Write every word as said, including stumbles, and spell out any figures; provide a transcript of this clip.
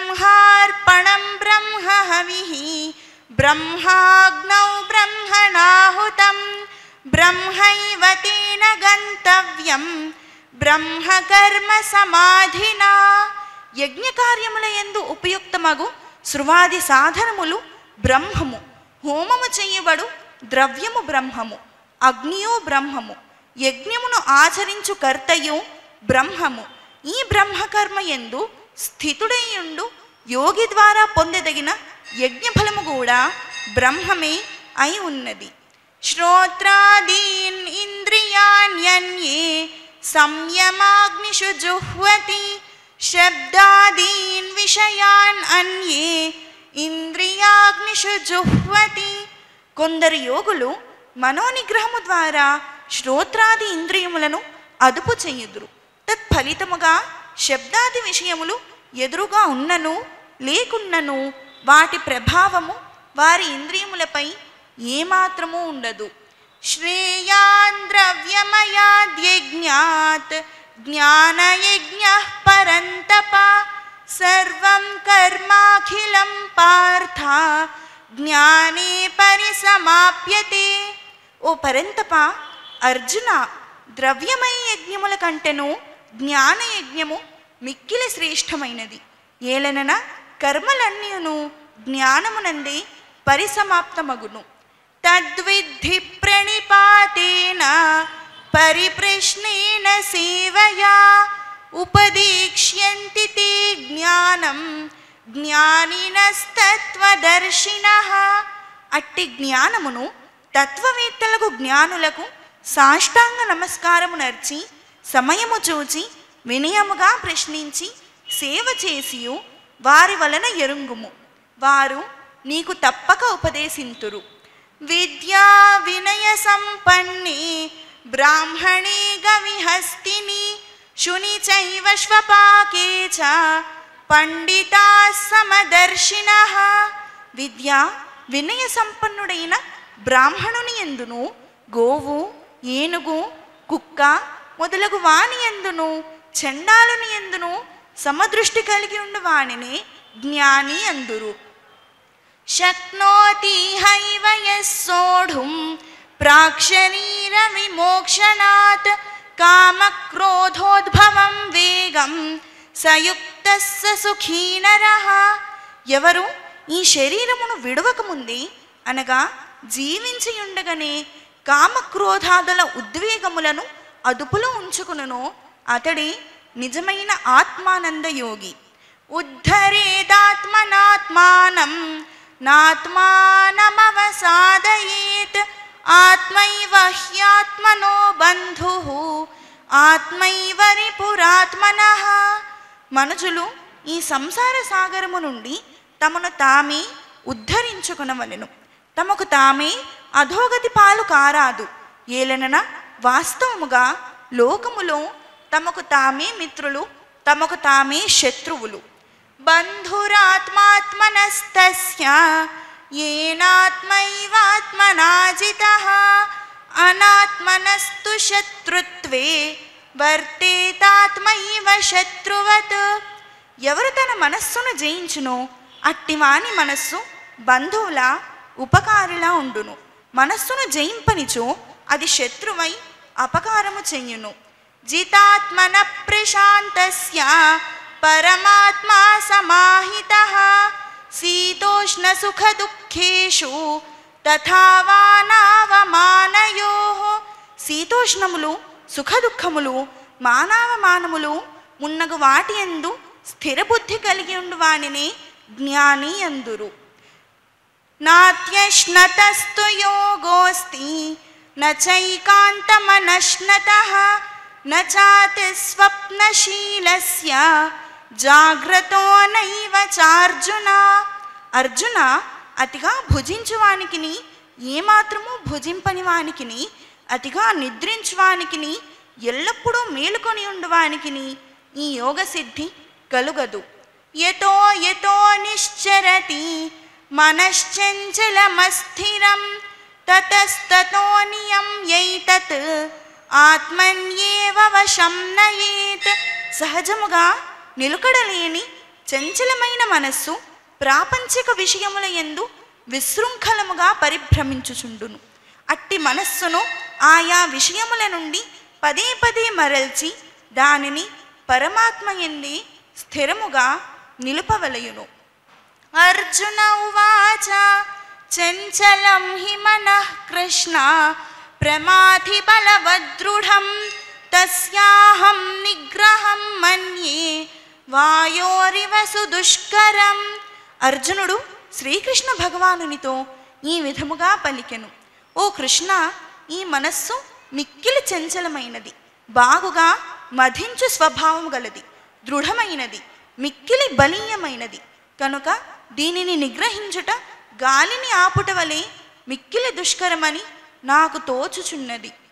ब्रह्मार्पणं ब्रह्म हविः ब्रह्माग्नौ ब्रह्मणाहुतं ब्रह्मैव तेन गन्तव्यं ब्रह्मकर्म समाधिना. యజ్ఞకార్యములయందు ఉపయుక్తమగు శృవాది సాధనములు బ్రహ్మము. హోమము చేయబడు ద్రవ్యము బ్రహ్మము. అగ్నియు బ్రహ్మము. యజ్ఞమును ఆచరించు కర్తయు బ్రహ్మము. ఈ బ్రహ్మకర్మ యందు స్థితుడైయుండు యోగి ద్వారా పొందదగిన యజ్ఞఫలము కూడా బ్రహ్మమే అయి ఉన్నది. శ్రోత్రాదీన్ ఇంద్రియాణ్యన్యే సంయమాగ్నిషు జుహ్వతి శబ్దాదీన్ విషయాన్ అన్యే ఇంద్రియాగ్నిషు జుహ్వతి. కొందరు యోగులు మనోనిగ్రహము ద్వారా శ్రోత్రాది ఇంద్రియములను అదుపు చెయ్యుదురు. తత్ఫలితముగా శబ్దాది విషయములు ఎదురుగా ఉన్నను లేకున్నను వాటి ప్రభావము వారి ఇంద్రియములపై ఏమాత్రము ఉండదు. శ్రేయాన్ ద్రవ్యమయాద్యజ్ఞాత్ జ్ఞానయజ్ఞః పరంతప సర్వం కర్మాఖిలం పార్థ జ్ఞానే పరిసమాప్యతే. ఓ పరంతప, అర్జున, ద్రవ్యమయ యజ్ఞముల కంటెను జ్ఞానయజ్ఞము మిక్కిలి శ్రేష్టమైనది. ఏలనన కర్మలన్నీను జ్ఞానమునందే పరిసమాప్తమగును. తద్విద్ధి ప్రణిపాతేన పరిప్రశ్నేన సేవయా ఉపదీక్ష్యంతి తే జ్ఞానం జ్ఞానినస్తత్వదర్శినః. అట్టి జ్ఞానమును తత్వవేత్తలకు జ్ఞానులకు సాష్టాంగ నమస్కారము నర్చి సమయము చూచి వినయముగా ప్రశ్నించి సేవ చేసియు వారి వలన ఎరుంగుము. వారు నీకు తప్పక ఉపదేశింతురు. విద్యా వినయ సంపన్నే బ్రాహ్మణే గవిహస్తిని శుని చైవ శ్వపాకే చ పండితాః సమదర్శినః. విద్య వినయ సంపన్నుడైన బ్రాహ్మణుని యందును గోవు ఏనుగు కుక్క మొదలగు వాని యందును చండాలుని యందును సమదృష్టి కలిగి ఉండు వానినే జ్ఞాని అందురు. శక్నోతి హైవ యస్సోఢుం ప్రాక్షరీర విమోక్షణాత్ కామక్రోధోద్భవం వేగం సయుక్తస్స సుఖీ నరః. ఎవరు ఈ శరీరమును విడవకముందే అనగా జీవించి ఉండగానే కామక్రోధాదుల ఉద్వేగములను అదుపులో ఉంచుకును అతడే నిజమైన ఆత్మానంద యోగి. ఉద్ధరేదాత్మనాత్మానం నాత్మానమవసాదయేత్ ఆత్మైవ హ్యాత్మనో బంధుః ఆత్మైవ రిపురాత్మనః. మనుజులు ఈ సంసార సాగరము నుండి తమను తామే ఉద్ధరించుకునవలెను. తమకు తామే అధోగతి పాలు కారాదు. ఏలనన వాస్తవముగా లోకములో తమకు తామే మిత్రులు, తమకు తామే శత్రువులు. బంధురాత్మాత్మనస్తస్య ఏనాత్మైవాత్మనా జితః అనాత్మనస్తు శత్రుత్వే వర్తేతాత్మైవ శత్రువత్. ఎవరు తన మనస్సును జయించునో అట్టివాని మనస్సు బంధువుల ఉపకారిలా ఉండును. మనస్సును జయింపనిచో అది శత్రువై అపకారము చెయ్యును. జితాత్మన ప్రశాంతస్య పరమాత్మా సమాహితః శీతోష్ణ సుఖ దుఃఖేషు తథావానావమానయోః. శీతోష్ణములు సుఖ దుఃఖములు మానవమానములు మున్నగు వాటి యందు స్థిరబుద్ధి కలిగి ఉండు వానినే జ్ఞాని అందురు. నాత్యశ్నతస్తు యోగోస్తి నచైకాంతమనశ్నతః నచాతి స్వప్నశీలస్య జాగ్రతో నైవ చార్జున. అర్జున, అతిగా భుజించువానికిని ఏమాత్రము భుజింపని వానికిని అతిగా నిద్రించువానికిని ఎల్లప్పుడూ మేలుకొని ఉండువానికిని ఈ యోగ సిద్ధి కలుగదు. యతో యతో నిశ్చరతి మనశ్చంచలమస్థిరం తతస్తతో నియమ్యైతత్ ఆత్మన్యేవ వశం నయేత్. సహజముగా నిలుకడలేని చంచలమైన మనస్సు ప్రాపంచిక విషయముల యందు విశృంఖలముగా పరిభ్రమించుచుండును. అట్టి మనస్సును ఆయా విషయముల నుండి పదే పదే మరల్చి దానిని పరమాత్మ యందే స్థిరముగా నిలుపవలయును. అర్జున ఉవాచ చంచలం హి మనః కృష్ణ ప్రమాథి బలవదృఢం తస్యాహం నిగ్రహం మన్యే వాయోరివ సుదుష్కరం. అర్జునుడు శ్రీకృష్ణ భగవానునితో ఈ విధముగా పలికెను, ఓ కృష్ణ, ఈ మనస్సు మిక్కిలి చంచలమైనది, బాగుగా మధించు స్వభావం గలది, దృఢమైనది, మిక్కిలి బలీయమైనది. కనుక దీనిని నిగ్రహించుట గాలిని ఆపుట వలె మిక్కిలి దుష్కరమని నాకు తోచుచున్నది.